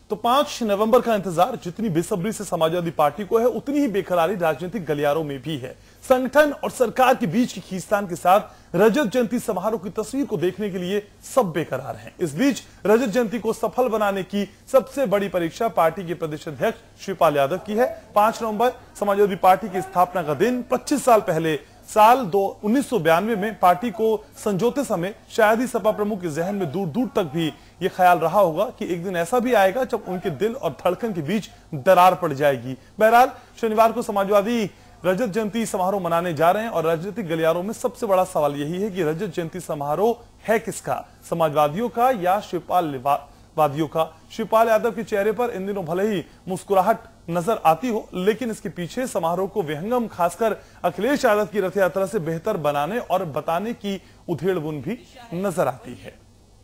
तो 5 नवंबर का इंतजार जितनी बेसब्री से समाजवादी पार्टी को है, उतनी ही बेकरारी राजनीतिक गलियारों में भी है। संगठन और सरकार के बीच की खींचतान के साथ रजत जयंती समारोह की तस्वीर को देखने के लिए सब बेकरार हैं। इस बीच रजत जयंती को सफल बनाने की सबसे बड़ी परीक्षा पार्टी के प्रदेश अध्यक्ष शिवपाल यादव की है। 5 नवंबर समाजवादी पार्टी की स्थापना का दिन 25 साल पहले साल 1992 में पार्टी को संजोते समय शायद ही सपा प्रमुख के जहन में दूर दूर तक भी ये ख्याल रहा होगा कि एक दिन ऐसा भी आएगा जब उनके दिल और धड़कन के बीच दरार पड़ जाएगी। बहरहाल शनिवार को समाजवादी रजत जयंती समारोह मनाने जा रहे हैं और राजनीतिक गलियारों में सबसे बड़ा सवाल यही है कि रजत जयंती समारोह है किसका, समाजवादियों का या शिवपाल वादियों का। शिवपाल यादव के चेहरे पर इन दिनों भले ही मुस्कुराहट नजर आती हो, लेकिन इसके पीछे समारोह को विहंगम खासकर अखिलेश यादव की रथ यात्रा से बेहतर बनाने और बताने की उधेड़-बुन भी नजर आती है।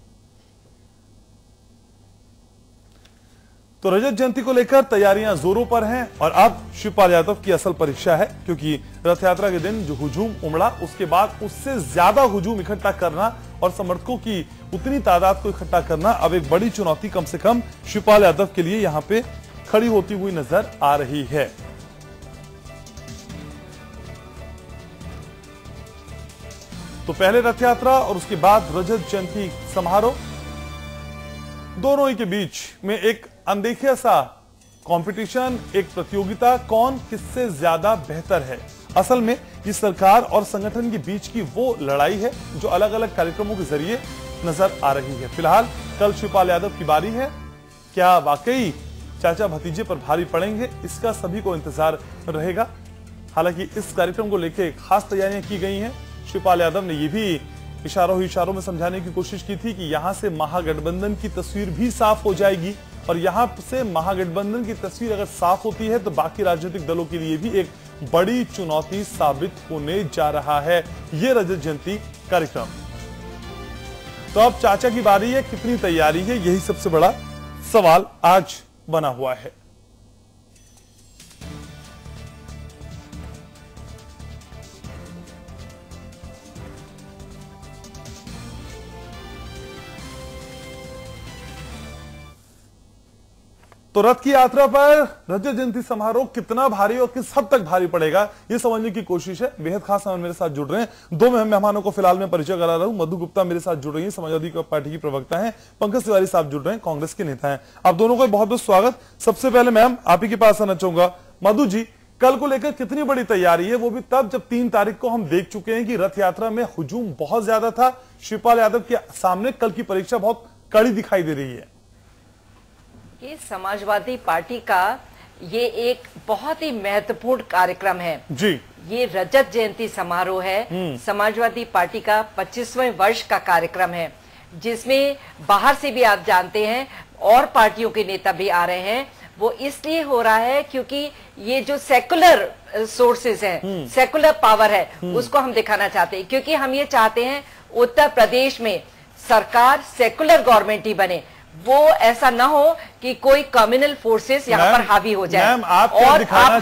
तो रजत जयंती को लेकर तैयारियां जोरों पर हैं और अब शिवपाल यादव की असल परीक्षा है, क्योंकि रथ यात्रा के दिन जो हुजूम उमड़ा, उसके बाद उससे ज्यादा हुजूम इकट्ठा करना और समर्थकों की उतनी तादाद को इकट्ठा करना अब एक बड़ी चुनौती कम से कम शिवपाल यादव के लिए यहां पे खड़ी होती हुई नजर आ रही है। तो पहले रथ यात्रा और उसके बाद रजत जयंती समारोह, दोनों ही के बीच में एक अनदेखा सा कंपटीशन, एक प्रतियोगिता, कौन किससे ज्यादा बेहतर है। असल में ये सरकार और संगठन के बीच की वो लड़ाई है जो अलग अलग कार्यक्रमों के जरिए नजर आ रही है। फिलहाल कल शिवपाल यादव की बारी है। क्या वाकई चाचा भतीजे पर भारी पड़ेंगे, इसका सभी को इंतजार रहेगा। हालांकि इस कार्यक्रम को लेकर खास तैयारियां की गई हैं। शिवपाल यादव ने यह भी इशारों में समझाने की कोशिश की थी कि यहां से महागठबंधन की तस्वीर भी साफ हो जाएगी और यहां से महागठबंधन की तस्वीर अगर साफ होती है तो बाकी राजनीतिक दलों के लिए भी एक बड़ी चुनौती साबित होने जा रहा है ये रजत जयंती कार्यक्रम। तो अब चाचा की बारी है, कितनी तैयारी है, यही सबसे बड़ा सवाल आज बना हुआ है। तो रथ की यात्रा पर रजत जयंती समारोह कितना भारी और किस हद तक भारी पड़ेगा, ये समझने की कोशिश है। बेहद खास मेहमान मेरे साथ जुड़ रहे हैं। दो मेहमानों को फिलहाल मैं परिचय करा रहा हूं। मधु गुप्ता मेरे साथ जुड़ रही हैं, समाजवादी पार्टी की प्रवक्ता हैं। पंकज तिवारी साहब जुड़ रहे हैं, कांग्रेस के नेता हैं। आप दोनों को बहुत बहुत स्वागत। सबसे पहले मैम आप ही के पास आना चाहूंगा। मधु जी, कल को लेकर कितनी बड़ी तैयारी है, वो भी तब जब 3 तारीख को हम देख चुके हैं कि रथ यात्रा में हुजूम बहुत ज्यादा था। शिवपाल यादव के सामने कल की परीक्षा बहुत कड़ी दिखाई दे रही है। ये समाजवादी पार्टी का ये एक बहुत ही महत्वपूर्ण कार्यक्रम है जी। ये रजत जयंती समारोह है, समाजवादी पार्टी का 25वें वर्ष का कार्यक्रम है, जिसमें बाहर से भी आप जानते हैं और पार्टियों के नेता भी आ रहे हैं। वो इसलिए हो रहा है क्योंकि ये जो सेकुलर सोर्सेज हैं, सेकुलर पावर है, उसको हम दिखाना चाहते हैं। क्योंकि हम ये चाहते हैं उत्तर प्रदेश में सरकार सेकुलर गवर्नमेंट ही बने, वो ऐसा ना हो कि कोई कम्युनल फोर्सेस यहाँ पर हावी हो जाए। मैम आप क्या दिखाना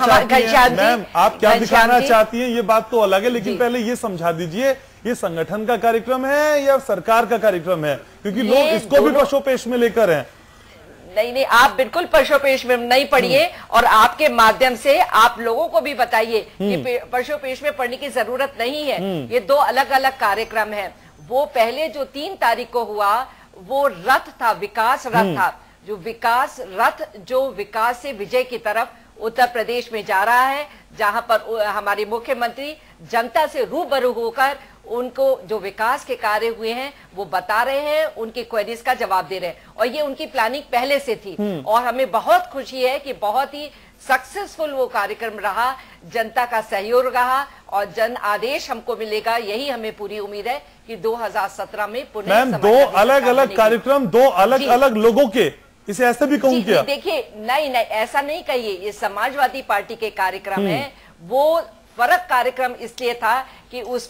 चाहती हैं, ये बात तो अलग है, लेकिन पहले ये समझा दीजिए ये संगठन का कार्यक्रम है या सरकार का कार्यक्रम है, क्योंकि लोग इसको भी पशोपेश में लेकर हैं। नहीं, आप बिल्कुल पशुपेश में नहीं पढ़िए और आपके माध्यम से आप लोगों को भी बताइए कि पशुपेश में पढ़ने की जरूरत नहीं है। ये 2 अलग अलग कार्यक्रम है। वो पहले जो 3 तारीख को हुआ वो रथ था, विकास रथ था, जो विकास रथ जो विकास से विजय की तरफ उत्तर प्रदेश में जा रहा है, जहां पर हमारे मुख्यमंत्री जनता से रूबरू होकर उनको जो विकास के कार्य हुए हैं वो बता रहे हैं, उनकी क्वेरीज का जवाब दे रहे हैं। और ये उनकी प्लानिंग पहले से थी और हमें बहुत खुशी है कि बहुत ही सक्सेसफुल वो कार्यक्रम रहा, जनता का सहयोग रहा और जन आदेश हमको मिलेगा, यही हमें पूरी उम्मीद है कि 2017 में पुनः। मैम 2 अलग अलग कार्यक्रम, 2 अलग अलग लोगों के, इसे ऐसे भी कहूं क्या? देखिए नहीं ऐसा नहीं कहिए, ये समाजवादी पार्टी के कार्यक्रम है। वो फर्क कार्यक्रम इसलिए था कि उसमें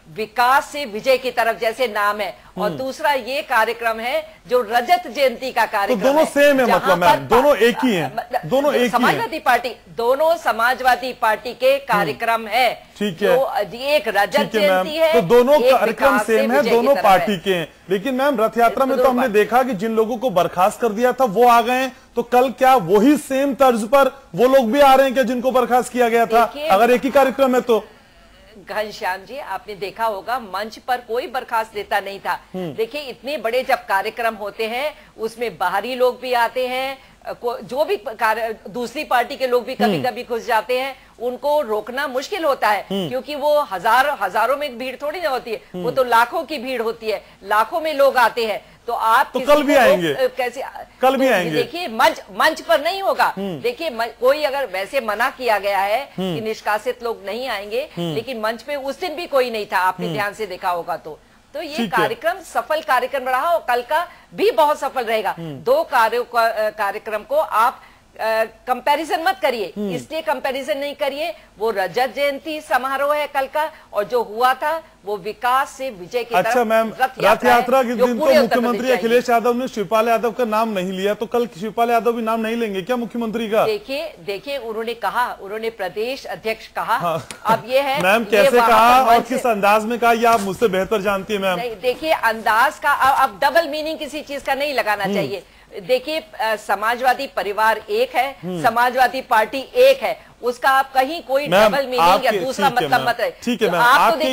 विकास से विजय की तरफ जैसे नाम है, और दूसरा ये कार्यक्रम है जो रजत जयंती का कार्यक्रम तो दोनों सेम है, मतलब मैम दोनों एक ही हैं, दोनों एक समाजवादी पार्टी, दोनों समाजवादी पार्टी के कार्यक्रम है। ठीक है, एक रजत जयंती है, तो दोनों कार्यक्रम सेम है, दोनों पार्टी के हैं। लेकिन मैम रथ यात्रा में तो हमने देखा कि जिन लोगों को बर्खास्त कर दिया था वो आ गए, तो कल क्या वही सेम तर्ज पर वो लोग भी आ रहे हैं क्या जिनको बर्खास्त किया गया था? अगर एक ही कार्यक्रम है तो घनश्याम जी, आपने देखा होगा मंच पर कोई बर्खास्त देता नहीं था। देखिए, इतने बड़े जब कार्यक्रम होते हैं उसमें बाहरी लोग भी आते हैं, जो भी दूसरी पार्टी के लोग भी कभी कभी घुस जाते हैं, उनको रोकना मुश्किल होता है, क्योंकि वो हजारों में भीड़ थोड़ी ना होती है, वो तो लाखों की भीड़ होती है, लाखों में लोग आते हैं। तो आप तो कल भी आएंगे, कैसे कल भी आएंगे? देखिए, मंच पर नहीं होगा। देखिए, कोई अगर वैसे मना किया गया है कि निष्कासित लोग नहीं आएंगे, लेकिन मंच पे उस दिन भी कोई नहीं था, आपने ध्यान से देखा होगा। तो ये कार्यक्रम सफल कार्यक्रम रहा और कल का भी बहुत सफल रहेगा। दो कार्यक्रम को आप कंपैरिजन मत करिए, इसलिए कंपैरिजन नहीं करिए, वो रजत जयंती समारोह है कल का, और जो हुआ था वो विकास से विजय की तरफ। अच्छा मैम, रथ यात्रा के दिन तो मुख्यमंत्री अखिलेश यादव ने शिवपाल यादव का नाम नहीं लिया, तो कल शिवपाल यादव भी नाम नहीं लेंगे क्या मुख्यमंत्री का? देखिए उन्होंने कहा, उन्होंने प्रदेश अध्यक्ष कहा। हाँ। अब ये है मैम कैसे कहा और किस अंदाज में कहा, ये आप मुझसे बेहतर जानती है मैम। देखिए, अंदाज का अब डबल मीनिंग किसी चीज का नहीं लगाना चाहिए। देखिए, समाजवादी परिवार एक है, समाजवादी पार्टी एक है, उसका आप कहीं कोई डबल मीनिंग या दूसरा मतलब मत है। ठीक है मैम, आपके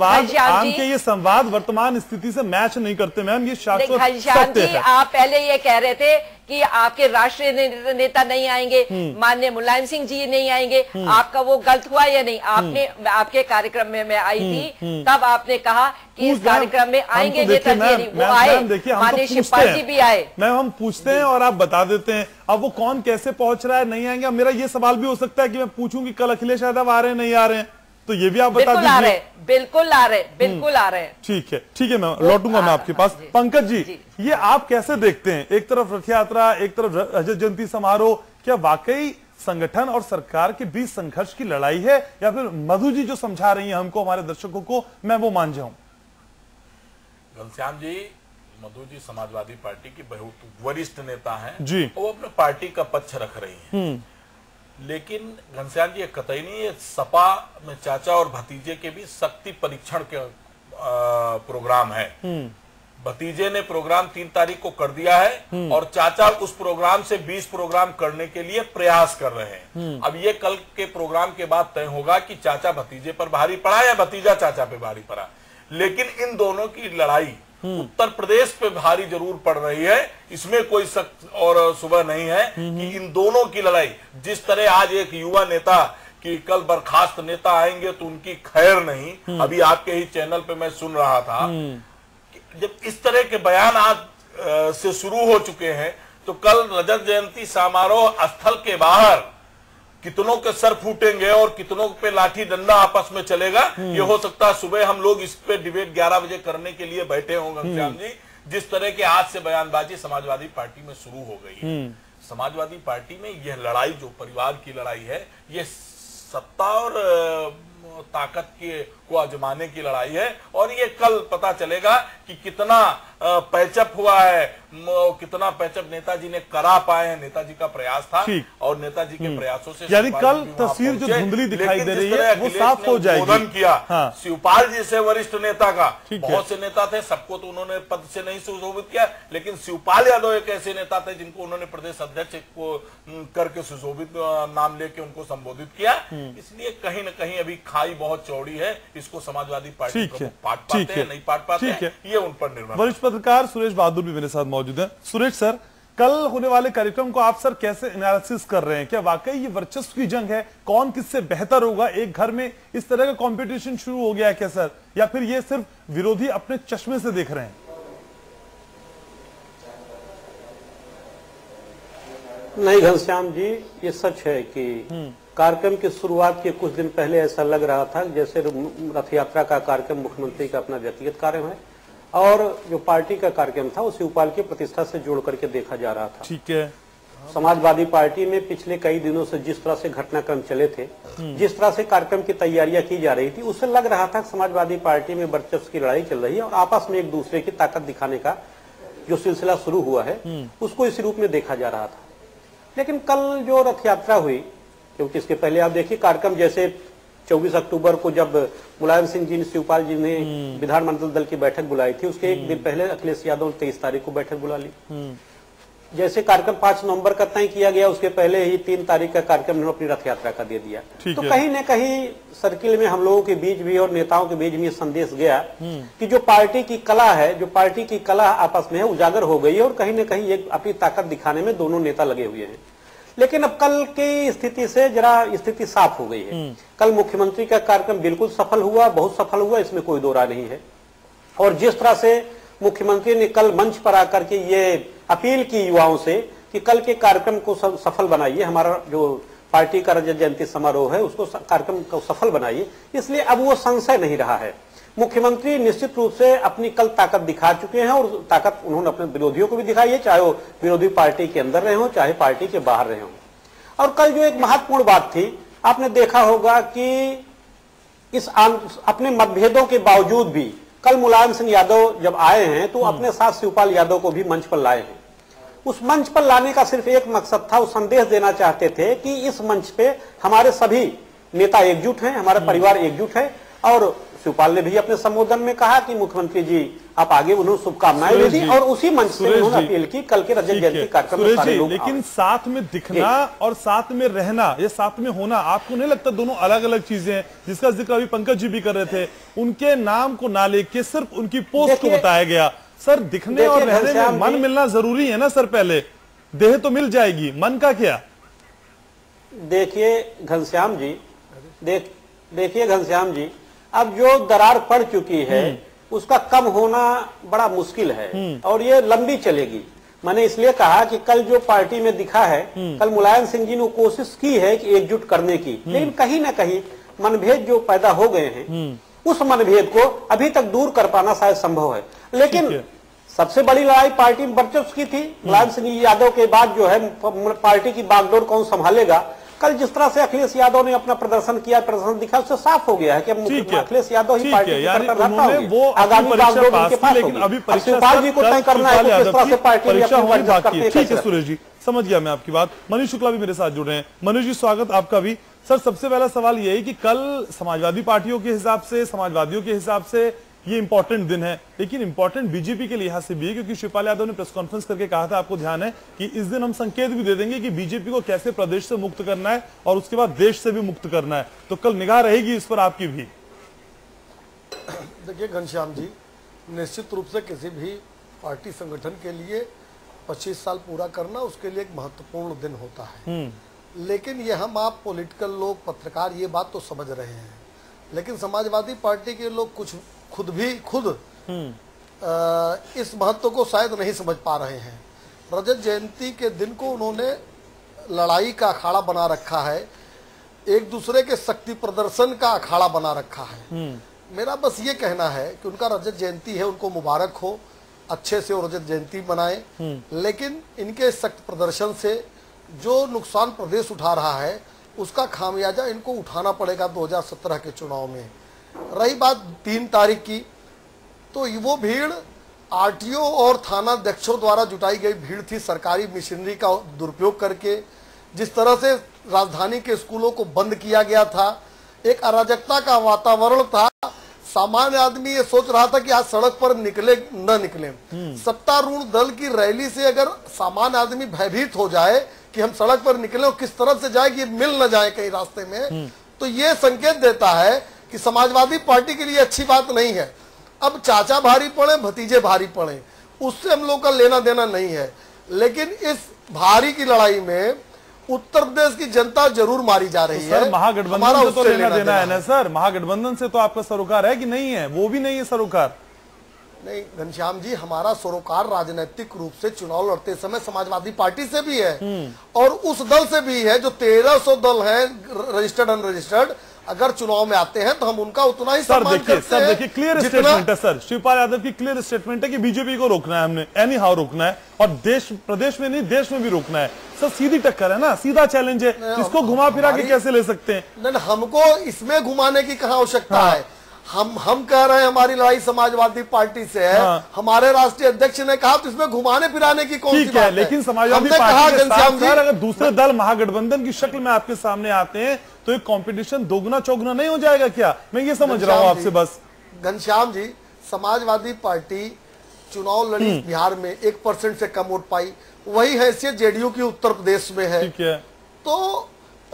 ये संवाद वर्तमान स्थिति से मैच नहीं करते मैम, ये शाश्वत सत्य है। आप पहले ये कह रहे थे कि आपके राष्ट्रीय नेता नहीं आएंगे, माननीय मुलायम सिंह जी नहीं आएंगे, आपका वो गलत हुआ या नहीं? आपके कार्यक्रम में मैं आई थी, तब आपने कहा कि इस कार्यक्रम में आएंगे नेताजी, वो आए, माननीय शिवपाल जी भी आए। मैम हम पूछते हैं और आप बता देते हैं, अब वो कौन कैसे पहुंच रहा है, नहीं आएंगे। मेरा ये सवाल भी हो सकता है कि मैं पूछूं कि कल अखिलेश यादव आ रहे हैं नहीं आ रहे हैं, तो ये भी आप बता दीजिए। बिल्कुल आ रहे हैं। ठीक है मैं लौटूंगा मैं आपके पास। पंकज जी, ये आप कैसे देखते हैं, एक तरफ रथ यात्रा, एक तरफ रजत जयंती समारोह, क्या वाकई संगठन और सरकार के बीच संघर्ष की लड़ाई है, या फिर मधु जी जो समझा रही हैं हमको, हमारे दर्शकों को, मैं वो मान जाऊं? घनश्याम जी, मधु जी समाजवादी पार्टी की बहुत वरिष्ठ नेता हैं जी, वो अपने पार्टी का पक्ष रख रही हैं। लेकिन घनश्याम जी, कतई नहीं, ये सपा में चाचा और भतीजे के भी शक्ति परीक्षण के प्रोग्राम है। भतीजे ने प्रोग्राम 3 तारीख को कर दिया है और चाचा उस प्रोग्राम से 20 प्रोग्राम करने के लिए प्रयास कर रहे हैं। अब ये कल के प्रोग्राम के बाद तय होगा कि चाचा भतीजे पर भारी पड़ा या भतीजा चाचा पे भारी पड़ा। लेकिन इन दोनों की लड़ाई उत्तर प्रदेश पे भारी जरूर पड़ रही है, इसमें कोई शक और सुबह नहीं है कि इन दोनों की लड़ाई, जिस तरह आज एक युवा नेता कि कल बर्खास्त नेता आएंगे तो उनकी खैर नहीं, अभी आपके ही चैनल पे मैं सुन रहा था, जब इस तरह के बयान आज से शुरू हो चुके हैं, तो कल रजत जयंती समारोह स्थल के बाहर कितनों के सर फूटेंगे और कितनों पे लाठी डंडा आपस में चलेगा। ये हो सकता है सुबह हम लोग इस पे डिबेट 11 बजे करने के लिए बैठे होंगे श्याम जी। जिस तरह के आज से बयानबाजी समाजवादी पार्टी में शुरू हो गई है, समाजवादी पार्टी में यह लड़ाई जो परिवार की लड़ाई है, ये सत्ता और ताकत को आजमाने की लड़ाई है। और ये कल पता चलेगा कि कितना पैचअप हुआ है, कितना पैचअप नेताजी ने करा पाए हैं। नेताजी का प्रयास था और नेताजी के प्रयासों से, यानी कल तस्वीर जो धुंधली दिखाई दे रही है वो साफ हो जाएगी। उद्बोधन किया शिवपाल जी से, वरिष्ठ नेता का, बहुत से नेता थे, सबको तो उन्होंने पद से नहीं सुशोभित किया, लेकिन शिवपाल यादव एक ऐसे नेता थे जिनको उन्होंने प्रदेश अध्यक्ष को करके सुशोभित नाम लेके उनको संबोधित किया। इसलिए कहीं न कहीं अभी खाई बहुत चौड़ी है, इसको समाजवादी पार्टी पाट पाते हैं नहीं पाट पाते हैं, ये उन पर निर्भर। वरिष्ठ पत्रकार सुरेश बहादुर भी मेरे साथ मौजूद हैं। सुरेश सर, कल होने वाले कार्यक्रम को आप सर कैसे एनालिसिस कर रहे हैं? क्या वाकई ये वर्चस्व की जंग है, कौन किससे बेहतर होगा? एक घर में इस तरह का कंपटीशन शुरू हो गया है क्या सर, या फिर ये सिर्फ विरोधी अपने चश्मे से देख रहे हैं? नहीं घनश्याम जी, ये सच है कि कार्यक्रम की शुरुआत के कुछ दिन पहले ऐसा लग रहा था जैसे रथ यात्रा का कार्यक्रम मुख्यमंत्री का अपना व्यक्तिगत कार्यक्रम है और जो पार्टी का कार्यक्रम था वो शिवपाल की प्रतिष्ठा से जोड़ करके देखा जा रहा था। ठीक है। समाजवादी पार्टी में पिछले कई दिनों से जिस तरह से घटनाक्रम चले थे, जिस तरह से कार्यक्रम की तैयारियां की जा रही थी, उससे लग रहा था कि समाजवादी पार्टी में वर्चस्व की लड़ाई चल रही है और आपस में एक दूसरे की ताकत दिखाने का जो सिलसिला शुरू हुआ है उसको इस रूप में देखा जा रहा था। लेकिन कल जो रथ यात्रा हुई, क्योंकि इसके पहले आप देखिए कार्यक्रम जैसे 24 अक्टूबर को जब मुलायम सिंह जी, शिवपाल जी ने विधानमंडल दल की बैठक बुलाई थी, उसके एक दिन पहले अखिलेश यादव ने 23 तारीख को बैठक बुला ली। जैसे कार्यक्रम 5 नवंबर का तय किया गया, उसके पहले ही 3 तारीख का कार्यक्रम ने अपनी रथ यात्रा का दे दिया। तो कहीं न कहीं सर्किल में हम लोगों के बीच भी और नेताओं के बीच भी संदेश गया कि जो पार्टी की कला है, जो पार्टी की कला आपस में है, उजागर हो गई है और कहीं न कहीं एक अपनी ताकत दिखाने में दोनों नेता लगे हुए हैं। लेकिन अब कल की स्थिति से जरा स्थिति साफ हो गई है। कल मुख्यमंत्री का कार्यक्रम बिल्कुल सफल हुआ, बहुत सफल हुआ, इसमें कोई दो राय नहीं है। और जिस तरह से मुख्यमंत्री ने कल मंच पर आकर के ये अपील की युवाओं से कि कल के कार्यक्रम को सफल बनाइए, हमारा जो पार्टी का रजत जयंती समारोह है उसको कार्यक्रम को सफल बनाइए, इसलिए अब वो संशय नहीं रहा है। मुख्यमंत्री निश्चित रूप से अपनी कल ताकत दिखा चुके हैं और ताकत उन्होंने अपने विरोधियों को भी दिखाई है, चाहे वो विरोधी पार्टी के अंदर रहे हो चाहे पार्टी के बाहर रहे हो। और कल जो एक महत्वपूर्ण बात थी, आपने देखा होगा कि इस अपने मतभेदों के बावजूद भी कल मुलायम सिंह यादव जब आए हैं तो अपने साथ शिवपाल यादव को भी मंच पर लाए हैं। उस मंच पर लाने का सिर्फ एक मकसद था, वो संदेश देना चाहते थे कि इस मंच पे हमारे सभी नेता एकजुट हैं, हमारा परिवार एकजुट है। और शिवपाल ने भी अपने संबोधन में कहा कि मुख्यमंत्री जी आप आगे, उन्होंने शुभकामनाएं दी थी और उसी मंच से उन्होंने अपील की कल के रजत जयंती कार्यक्रम में सारे लोग। लेकिन साथ में दिखना और साथ में रहना, ये साथ में होना, आपको नहीं लगता दोनों अलग अलग चीजें हैं? जिसका जिक्र अभी पंकज जी भी कर रहे थे, उनके नाम को ना लेके सिर्फ उनकी पोस्ट को बताया गया। सर, दिखने और रहने में मन मिलना जरूरी है ना सर? पहले देह तो मिल जाएगी, मन का क्या? देखिए घनश्याम जी, अब जो दरार पड़ चुकी है उसका कम होना बड़ा मुश्किल है और ये लंबी चलेगी। मैंने इसलिए कहा कि कल जो पार्टी में दिखा है, कल मुलायम सिंह जी ने कोशिश की है कि एकजुट करने की, लेकिन कहीं ना कहीं मनभेद जो पैदा हो गए हैं उस मनभेद को अभी तक दूर कर पाना शायद संभव है। लेकिन सबसे बड़ी लड़ाई पार्टी में वर्चस्व की थी। मुलायम सिंह यादव के बाद जो है पार्टी की बागडोर कौन संभालेगा, कल जिस तरह से अखिलेश यादव ने अपना प्रदर्शन किया, प्रदर्शन दिखा, उससे साफ हो गया है कि अखिलेश यादव ही पार्टी की सरकार होगी। आगामी बागडोर उनके पास होगी। शिवपाल जी को तय करना है कि किस तरह से पार्टी में अपनी वर्चस्व करते हैं। ठीक है सुरेश जी, समझ गया मैं आपकी बात। मनीष शुक्ला भी मेरे साथ जुड़ रहे हैं। मनीष जी, स्वागत आपका भी। सर, सबसे पहला सवाल यह है कि कल समाजवादी पार्टियों के हिसाब से, समाजवादियों के हिसाब से ये इंपॉर्टेंट दिन है, लेकिन इंपॉर्टेंट बीजेपी के लिहाज से भी है, क्योंकि शिवपाल यादव ने प्रेस कॉन्फ्रेंस करके कहा था, आपको ध्यान है, कि इस दिन हम संकेत भी दे देंगे कि बीजेपी को कैसे प्रदेश से मुक्त करना है और उसके बाद देश से भी मुक्त करना है। तो कल निगाह रहेगी इस पर आपकी भी? देखिए घनश्याम जी, निश्चित रूप से किसी भी पार्टी संगठन के लिए 25 साल पूरा करना उसके लिए एक महत्वपूर्ण दिन होता है। लेकिन ये हम आप पॉलिटिकल लोग, पत्रकार ये बात तो समझ रहे हैं, लेकिन समाजवादी पार्टी के लोग कुछ खुद इस महत्व को शायद नहीं समझ पा रहे हैं। रजत जयंती के दिन को उन्होंने लड़ाई का अखाड़ा बना रखा है, एक दूसरे के शक्ति प्रदर्शन का अखाड़ा बना रखा है। मेरा बस ये कहना है कि उनका रजत जयंती है, उनको मुबारक हो, अच्छे से वो रजत जयंती मनाएं, लेकिन इनके शक्ति प्रदर्शन से जो नुकसान प्रदेश उठा रहा है उसका खामियाजा इनको उठाना पड़ेगा 2017 के चुनाव में। रही बात 3 तारीख की, तो वो भीड़ आरटीओ और थाना अध्यक्षों द्वारा जुटाई गई भीड़ थी, सरकारी मशीनरी का दुरुपयोग करके। जिस तरह से राजधानी के स्कूलों को बंद किया गया था, एक अराजकता का वातावरण था। सामान्य आदमी ये सोच रहा था कि आज सड़क पर निकले न निकले। सत्तारूढ़ दल की रैली से अगर सामान्य आदमी भयभीत हो जाए कि हम सड़क पर निकले और किस तरफ से जाए कि मिल न जाए कहीं रास्ते में, तो ये संकेत देता है कि समाजवादी पार्टी के लिए अच्छी बात नहीं है। अब चाचा भारी पड़े, भतीजे भारी पड़े, उससे हम लोग का लेना देना नहीं है, लेकिन इस भारी की लड़ाई में उत्तर प्रदेश की जनता जरूर मारी जा रही है। महागठबंधन से तो लेना देना है ना सर? महागठबंधन से तो आपका सरोकार है कि नहीं है? वो भी नहीं है सरोकार। नहीं घनश्याम जी, हमारा सरोकार राजनीतिक रूप से चुनाव लड़ते समय समाजवादी पार्टी से भी है और उस दल से भी है जो 1300 दल है रजिस्टर्ड अनरजिस्टर्ड, अगर चुनाव में आते हैं तो हम उनका उतना ही सर सम्मान करते सर हैं। देखिए क्लियर स्टेटमेंट है सर, शिवपाल यादव की क्लियर स्टेटमेंट है कि बीजेपी को रोकना है हमने, एनी हाउ रोकना है, और प्रदेश में नहीं देश में भी रोकना है। सर सीधी टक्कर है ना, सीधा चैलेंज है, इसको घुमा फिरा के कैसे ले सकते हैं? नहीं, हमको इसमें घुमाने की कहाँ आवश्यकता है। हम कह रहे हैं हमारी लड़ाई समाजवादी पार्टी से है, हमारे राष्ट्रीय अध्यक्ष ने कहा, तो इसमें घुमाने फिराने की कौन सी बात है? लेकिन समाजवादी पार्टी के साथ सर अगर दूसरे दल महागठबंधन की शक्ल में आपके सामने आते हैं तो एक कंपटीशन दोगुना चौगुना नहीं हो जाएगा क्या? मैं ये समझ रहा हूँ आपसे बस। घनश्याम जी, समाजवादी पार्टी चुनाव लड़ी बिहार में 1% से कम वोट पाई, वही हैसियत जेडीयू की उत्तर प्रदेश में है। ठीक है, तो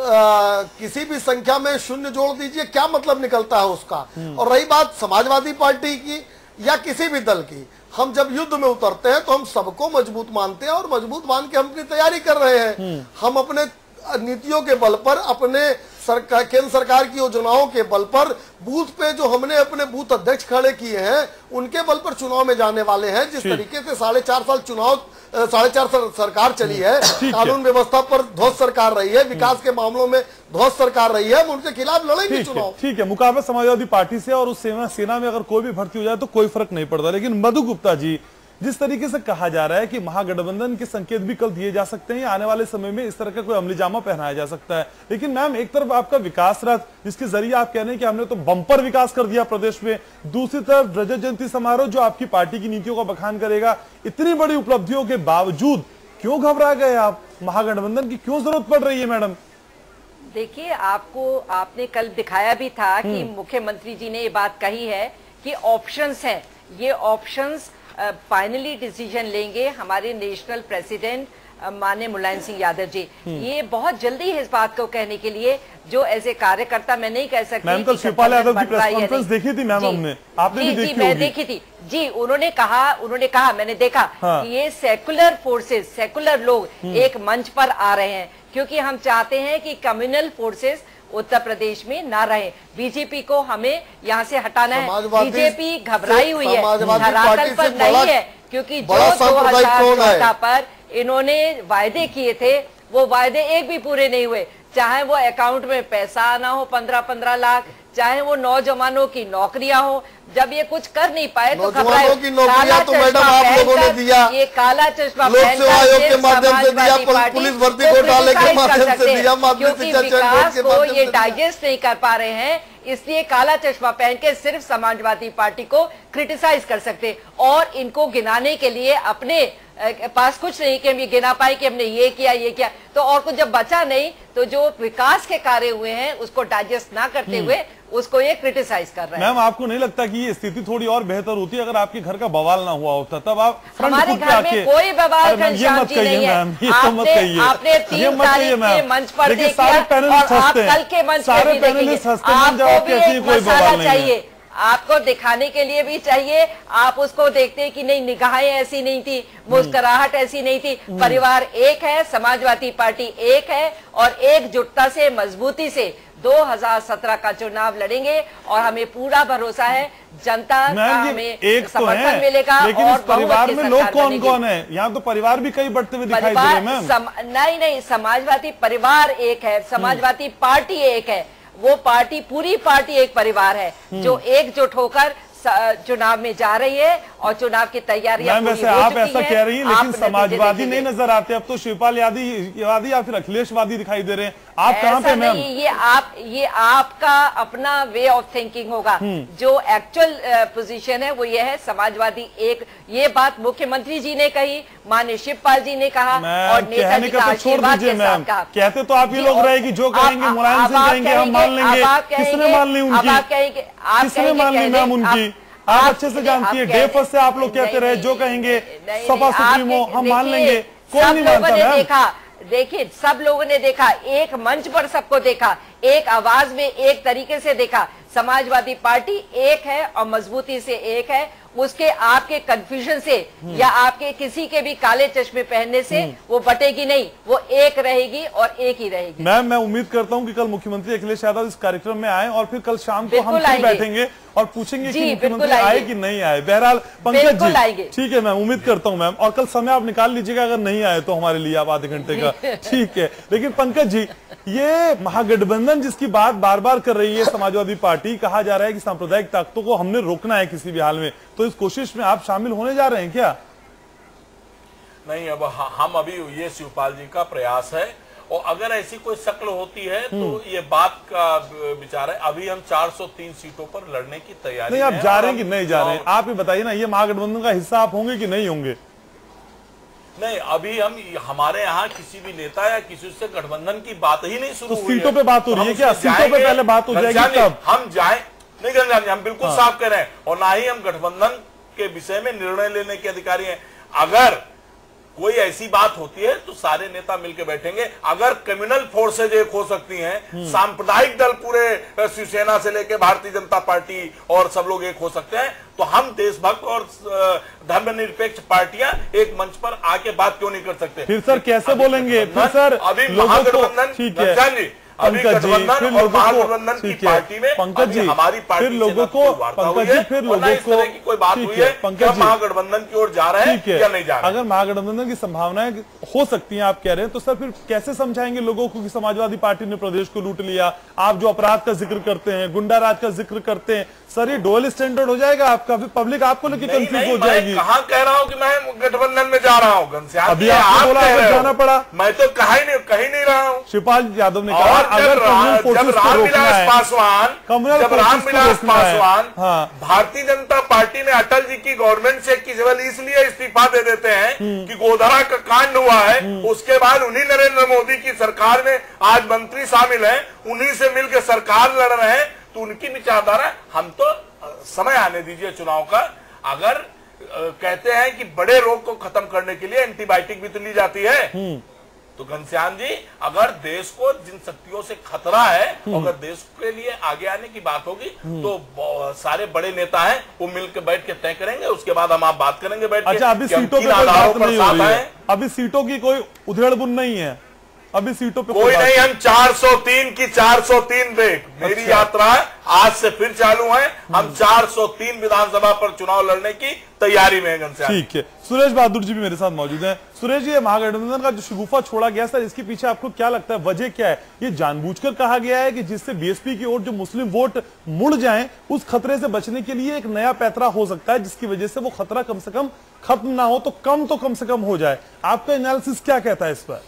किसी भी संख्या में शून्य जोड़ दीजिए, क्या मतलब निकलता है उसका। और रही बात समाजवादी पार्टी की या किसी भी दल की, हम जब युद्ध में उतरते हैं तो हम सबको मजबूत मानते हैं और मजबूत मान के हम अपनी तैयारी कर रहे हैं। हम अपने नीतियों के बल पर, अपने केंद्र सरकार की योजनाओं के बल पर, बूथ पे जो हमने अपने बूथ अध्यक्ष खड़े किए हैं उनके बल पर चुनाव में जाने वाले हैं। जिस तरीके से 4.5 साल चुनाव 4.5 साल सरकार चली है, कानून व्यवस्था पर ध्वस्त सरकार रही है, विकास के मामलों में ध्वस्त सरकार रही है, हम उनके खिलाफ लड़ेंगे चुनाव। ठीक है, मुकाबला समाजवादी पार्टी से और उस सेना में अगर कोई भी भर्ती हो जाए तो कोई फर्क नहीं पड़ता। लेकिन मधु गुप्ता जी, जिस तरीके से कहा जा रहा है कि महागठबंधन के संकेत भी कल दिए जा सकते हैं, आने वाले समय में इस तरह का कोई अमली जामा पहनाया जा सकता है। लेकिन मैम एक तरफ आपका विकास रथ, जिसके जरिए आप कह रहे हैं कि हमने तो बम्पर विकास कर दिया प्रदेश में, दूसरी तरफ रजत जयंती समारोह जो आपकी पार्टी की नीतियों का बखान करेगा। इतनी बड़ी उपलब्धियों के बावजूद क्यों घबरा गए आप? महागठबंधन की क्यों जरूरत पड़ रही है मैडम? देखिए, आपने कल दिखाया भी था कि मुख्यमंत्री जी ने ये बात कही है कि ऑप्शंस हैं, ये ऑप्शंस फाइनली डिसीजन लेंगे हमारे नेशनल प्रेसिडेंट माननीय मुलायम सिंह यादव जी। ये बहुत जल्दी है इस बात को कहने के लिए, जो ऐसे कार्यकर्ता मैं नहीं कह सकती। मैम कल शिवपाल यादव की प्रेस कॉन्फ्रेंस देखी थी मैम, हमने, आपने भी देखी होगी। मैं देखी थी जी। उन्होंने कहा मैंने देखा कि ये सेकुलर फोर्सेस, सेकुलर लोग एक मंच पर आ रहे हैं, क्योंकि हम चाहते हैं कि कम्युनल फोर्सेस उत्तर प्रदेश में ना रहे। बीजेपी को हमें यहाँ से हटाना है। बीजेपी घबराई हुई है, धरातल पर नहीं है, क्योंकि जो 2014 पर इन्होंने वायदे किए थे वो वायदे एक भी पूरे नहीं हुए। चाहे वो अकाउंट में पैसा आना हो 15-15 लाख, चाहे वो नौजवानों की नौकरियां हो, जब ये कुछ कर नहीं पाए तो नौजवानों की नौकरियां तो मैडम आप लोगों ने दिया, ये काला चश्मा लोक सेवा आयोग के माध्यम से दिया, पुलिस भर्ती घोटाले के माध्यम से दिया, क्योंकि विकास को ये डाइजेस्ट नहीं कर पा रहे हैं, इसलिए काला चश्मा पहन के सिर्फ समाजवादी पार्टी को क्रिटिसाइज कर सकते और इनको गिनाने के लिए अपने पास कुछ नहीं कि हम ये गिना पाए कि हमने ये किया, तो और कुछ जब बचा नहीं तो जो विकास के कार्य हुए हैं उसको डाइजेस्ट ना करते हुए उसको ये क्रिटिसाइज कर रहे हैं। मैम आपको नहीं लगता कि ये स्थिति थोड़ी और बेहतर होती अगर आपके घर का बवाल ना हुआ होता? तब आप हमारे घर में कोई बवाल घनश्याम जी नहीं है। आपने 3 तारीख के मंच पर देखा और आप कल के मंच पर भी देखेंगे। आपको भी एक मसाला चाहिए, आपको दिखाने के लिए भी चाहिए। आप उसको देखते कि नहीं, निगाहें ऐसी नहीं थी, मुस्कुराहट ऐसी नहीं थी। परिवार एक है, समाजवादी पार्टी एक है और एकजुटता से, मजबूती से 2017 का चुनाव लड़ेंगे और हमें पूरा भरोसा है जनता का हमें समर्थन मिलेगा। लेकिन इस परिवार में लोग कौन कौन है? यहाँ तो परिवार भी कई बढ़ते हुए दिखाई दे रहे हैं मैम। नहीं, समाजवादी परिवार एक है, समाजवादी पार्टी एक है, वो पार्टी, पूरी पार्टी एक परिवार है जो एकजुट होकर चुनाव में जा रही है और चुनाव की तैयारियां पूरी हो चुकी हैं। आप ऐसा कह रही हैं, लेकिन समाजवादी नहीं नजर आते। अब तो शिवपाल यादव या फिर अखिलेशवादी दिखाई दे रहे हैं। आप कहां पे मैम? ये आपका अपना वे ऑफ थिंकिंग होगा। जो एक्चुअल पोजीशन है वो ये है, समाजवादी एक। ये बात मुख्यमंत्री जी ने कही, माननीय शिवपाल जी ने कहा और नेताजी का आशीर्वाद के साथ कहा। कहते तो आप ये लोग रहेगी, जो कहेंगे मुलायम सिंह कहेंगे, हम मान लेंगे। किसने मान ली उनकी? किसने मान ली मैम उनकी? आप अच्छे से जानती है, डे फर्स्ट से आप लोग कहते रहे, जो कहेंगे सपा सुप्रीमो हम मान लेंगे। कौन नहीं मानता मैम? देखिए, सब लोगों ने देखा, एक मंच पर सबको देखा, एक आवाज में एक तरीके से देखा। समाजवादी पार्टी एक है और मजबूती से एक है। उसके आपके कंफ्यूजन से या आपके किसी के भी काले चश्मे पहनने से वो बटेगी नहीं, वो एक रहेगी और एक ही रहेगी। मैम मैं उम्मीद करता हूं कि कल मुख्यमंत्री अखिलेश यादव इस कार्यक्रम में आए और फिर कल शाम को हम फिर बैठेंगे और पूछेंगे कि मुख्यमंत्री आए कि नहीं आए। बहरहाल पंकज जी, ठीक है मैम, उम्मीद करता हूं मैम, और कल समय आप निकाल लीजिएगा, अगर नहीं आए तो हमारे लिए आप आधे घंटे का। ठीक है, लेकिन पंकज जी ये महागठबंधन जिसकी बात बार बार कर रही है समाजवादी पार्टी, कहा जा रहा है कि सांप्रदायिक ताकतों को हमने रोकना है किसी भी हाल में, तो इस कोशिश में आप शामिल होने जा रहे हैं क्या? नहीं, अब हम अभी ये शिवपाल जी का प्रयास है, और अगर ऐसी कोई शक्ल होती है तो ये बात का विचार है। अभी हम 403 सीटों पर लड़ने की तैयारी नहीं, आप जा रहे हैं कि नहीं जा रहे हैं? आप ही बताइए ना, ये महागठबंधन का हिस्सा आप होंगे कि नहीं होंगे? नहीं, अभी हमारे यहाँ किसी भी नेता या किसी से गठबंधन की बात ही नहीं शुरू तो हुई है। सीटों पे बात हो रही है क्या? सीटों पे पहले बात हो जाएगी तब हम जाए नहीं गंजान जी, हम बिल्कुल साफ कह रहे हैं, और ना ही हम गठबंधन के विषय में निर्णय लेने के अधिकारी हैं। अगर कोई ऐसी बात होती है तो सारे नेता मिलकर बैठेंगे। अगर कम्युनल फोर्सेज एक हो सकती हैं, सांप्रदायिक दल पूरे शिवसेना से लेकर भारतीय जनता पार्टी और सब लोग एक हो सकते हैं, तो हम देशभक्त और धर्मनिरपेक्ष पार्टियां एक मंच पर आके बात क्यों नहीं कर सकते? फिर सर कैसे बोलेंगे? फिर सर अभी महागठबंधन, ठीक है पंकज जी, फिर लोगों को, ठीक है पंकज जी, हमारी पार्टी फिर लोगों को, पंकज जी फिर लोगों को, की कोई बात हुई है, पंकज जी महागठबंधन की ओर जा रहे हैं या नहीं जा रहे? अगर महागठबंधन की संभावनाएं हो सकती हैं आप कह रहे हैं, तो सर फिर कैसे समझाएंगे लोगों को कि समाजवादी पार्टी ने प्रदेश को लूट लिया? आप जो अपराध का जिक्र करते हैं, गुंडा राज का जिक्र करते हैं, सर ये डुअल स्टैंडर्ड हो जाएगा आपका, फिर पब्लिक आपको लेकर कंफ्यूज हो जाएगी। कहां कह रहा हूं कि मैं गठबंधन में जा रहा हूं? घनश्याम, अभी आपने बोला जाना पड़ा, मैं तो कहीं नहीं रहा हूं। शिवपाल यादव ने कहा अगर जब रामविलास पासवान भारतीय जनता पार्टी में अटल जी की गवर्नमेंट से केवल इसलिए इस्तीफा दे देते हैं कि गोधरा का कांड हुआ है, उसके बाद उन्हीं नरेंद्र मोदी की सरकार में आज मंत्री शामिल हैं, उन्हीं से मिलकर सरकार लड़ रहे हैं, तो उनकी विचारधारा, हम तो समय आने दीजिए चुनाव का। अगर कहते हैं कि बड़े रोग को खत्म करने के लिए एंटीबायोटिक भी तो ली जाती है, तो घनश्याम जी अगर देश को जिन शक्तियों से खतरा है, अगर देश के लिए आगे आने की बात होगी तो सारे बड़े नेता हैं वो मिलकर बैठ के तय करेंगे, उसके बाद हम आप बात करेंगे बैठ के। अच्छा, अभी सीटों पे कोई बात नहीं हो रही है, अभी सीटों की कोई उधेड़-बुन नहीं है, अभी सीटों पे कोई नहीं। हम 403 की 403 बेट, मेरी यात्रा आज से फिर चालू है। हम 403 विधानसभा पर चुनाव लड़ने की तैयारी में है। ठीक है, सुरेश बहादुर जी भी मेरे साथ मौजूद हैं। सुरेश जी, ये महागठबंधन का जो शगुफा छोड़ा गया सर, इसके पीछे आपको क्या लगता है, वजह क्या है? ये जानबूझकर कहा गया है कि जिससे बीएसपी की ओर जो मुस्लिम वोट मुड़ जाएं, उस खतरे से बचने के लिए एक नया पैतरा हो सकता है, जिसकी वजह से वो खतरा कम से कम खत्म ना हो तो कम से कम हो जाए। आपका एनालिसिस क्या कहता है इस पर?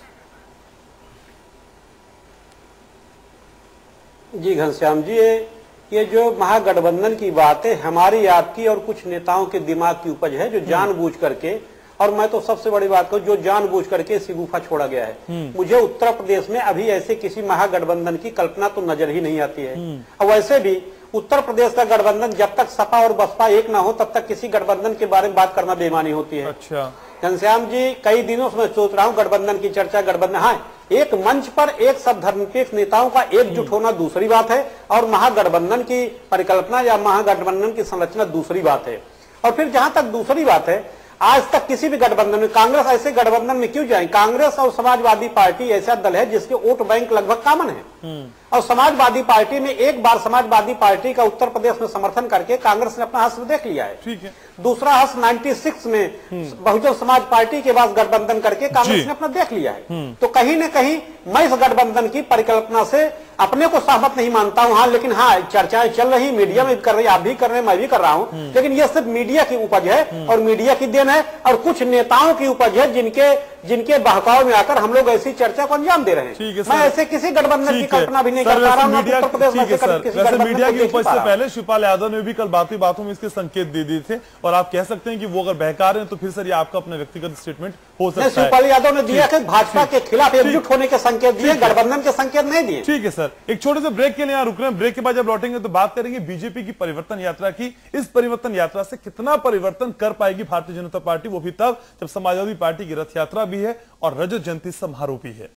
जी घनश्याम जी, ये जो महागठबंधन की बात है हमारी, आपकी और कुछ नेताओं के दिमाग की उपज है, जो जानबूझ करके, और मैं तो सबसे बड़ी बात कहूं, जो जानबूझ करके शगुफा छोड़ा गया है। मुझे उत्तर प्रदेश में अभी ऐसे किसी महागठबंधन की कल्पना तो नजर ही नहीं आती है। और वैसे भी उत्तर प्रदेश का गठबंधन, जब तक सपा और बसपा एक ना हो तब तक किसी गठबंधन के बारे में बात करना बेईमानी होती है। अच्छा घनश्याम जी, कई दिनों से मैं सोच रहा हूँ गठबंधन की चर्चा, गठबंधन, हाँ एक मंच पर एक सब धर्मनिरपेक्ष नेताओं का एकजुट होना दूसरी बात है, और महागठबंधन की परिकल्पना या महागठबंधन की संरचना दूसरी बात है। और फिर जहां तक दूसरी बात है, आज तक किसी भी गठबंधन में, कांग्रेस ऐसे गठबंधन में क्यों जाए? कांग्रेस और समाजवादी पार्टी ऐसा दल है जिसके वोट बैंक लगभग कॉमन है, और समाजवादी पार्टी में एक बार समाजवादी पार्टी का उत्तर प्रदेश में समर्थन करके कांग्रेस ने अपना हश्र देख लिया है। ठीक है, दूसरा हश्र 96 में बहुजन समाज पार्टी के बाद गठबंधन करके कांग्रेस ने अपना देख लिया है। तो कहीं न कहीं मैं इस गठबंधन की परिकल्पना से अपने को सहमत नहीं मानता हूं। हाँ, लेकिन हाँ, चर्चाएं चल रही, मीडिया में कर रही, आप भी कर रहे हैं, मैं भी कर रहा हूं, लेकिन यह सिर्फ मीडिया की उपज है और मीडिया की देन है, और कुछ नेताओं की उपज है जिनके बहकाव में आकर हम लोग ऐसी चर्चा को अंजाम दे रहे हैं। मैं ऐसे किसी गठबंधन की कल्पना भी नहीं कर पा रहा हूं। मीडिया की उपज से पहले शिवपाल यादव ने भी कल बातों में इसके संकेत दे दिए थे, और आप कह सकते हैं कि वो अगर बहका रहे हैं तो फिर सर ये आपका अपना व्यक्तिगत स्टेटमेंट हो सकता है। शिवपाल यादव ने दिया कि भाजपा के खिलाफ एकजुट होने के संकेत दिए, गठबंधन के संकेत नहीं दिए। ठीक है सर, एक छोटे से ब्रेक के लिए यहाँ रुक रहे हैं। ब्रेक के बाद जब लौटेंगे तो बात करेंगे बीजेपी की परिवर्तन यात्रा की। इस परिवर्तन यात्रा से कितना परिवर्तन कर पाएगी भारतीय जनता पार्टी, वो भी तब जब समाजवादी पार्टी की रथ यात्रा भी है और रजत जयंती समारोह भी है।